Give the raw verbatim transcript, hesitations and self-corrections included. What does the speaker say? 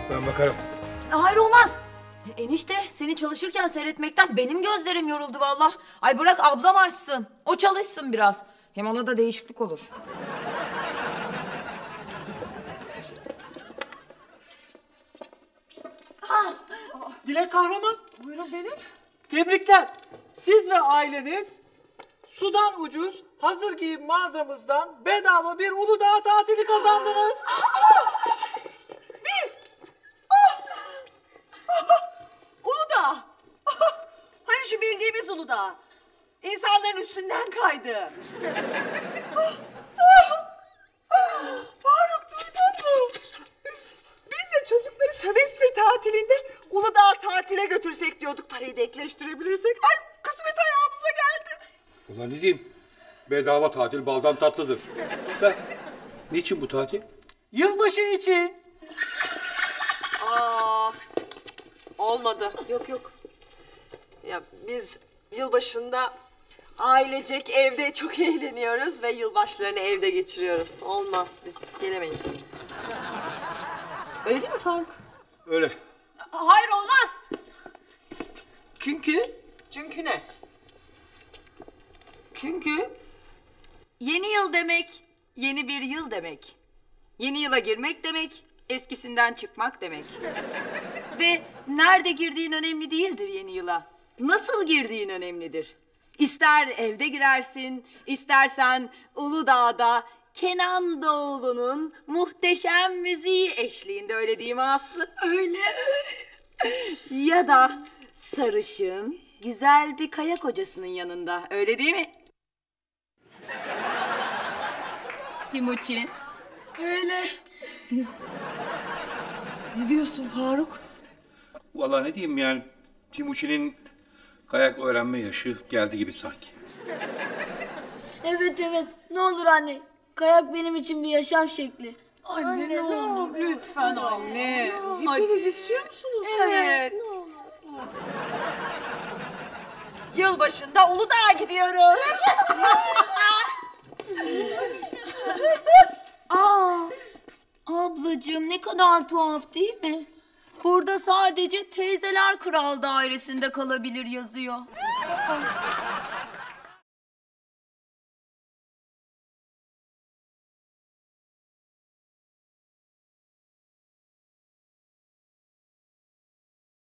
Ben bakarım. Hayır olmaz. Enişte seni çalışırken seyretmekten benim gözlerim yoruldu vallahi. Ay bırak ablam açsın. O çalışsın biraz. Hem ona da değişiklik olur. Dilek Kahraman. Buyurun benim. Tebrikler. Siz ve aileniz sudan ucuz hazır giyim mağazamızdan bedava bir Uludağ tatili kazandınız. Biz! Oh! Oh! Uludağ! Oh! Hani şu bildiğimiz Uludağ. İnsanların üstünden kaydı. Oh! Oh! Oh! Faruk duydun mu? Biz de çocukları sömestr tatilinde Uludağ tatile götürsek diyorduk. Parayı da ekleştirebilirsek. Ay kısmet ayağımıza geldi. Ulan ne diyeyim? Bedava tatil baldan tatlıdır. Ben, niçin bu tatil? Yılbaşı için. Aa, olmadı. Yok yok. Ya biz yılbaşında ailecek evde çok eğleniyoruz ve yılbaşlarını evde geçiriyoruz. Olmaz, biz gelemeyiz. Öyle değil mi Faruk? Öyle. Hayır olmaz. Çünkü? Çünkü ne? Çünkü yeni yıl demek yeni bir yıl demek. Yeni yıla girmek demek eskisinden çıkmak demek. Ve nerede girdiğin önemli değildir yeni yıla. Nasıl girdiğin önemlidir. İster evde girersin, istersen Uludağ'da Kenan Doğulu'nun muhteşem müziği eşliğinde, öyle değil mi Aslı? Öyle. Ya da sarışın, güzel bir kaya kocasının yanında, öyle değil mi? Timuçin. Öyle. Ne diyorsun Faruk? Vallahi ne diyeyim yani, Timuçin'in kayak öğrenme yaşı geldi gibi sanki. Evet evet. Ne olur anne. Kayak benim için bir yaşam şekli. Anne, Anne, ne olur lütfen anne. Hepiniz istiyor musunuz? Evet. Yılbaşında Uludağ'a gidiyoruz. Aa, ablacığım ne kadar tuhaf değil mi? Burada sadece teyzeler kral dairesinde kalabilir yazıyor.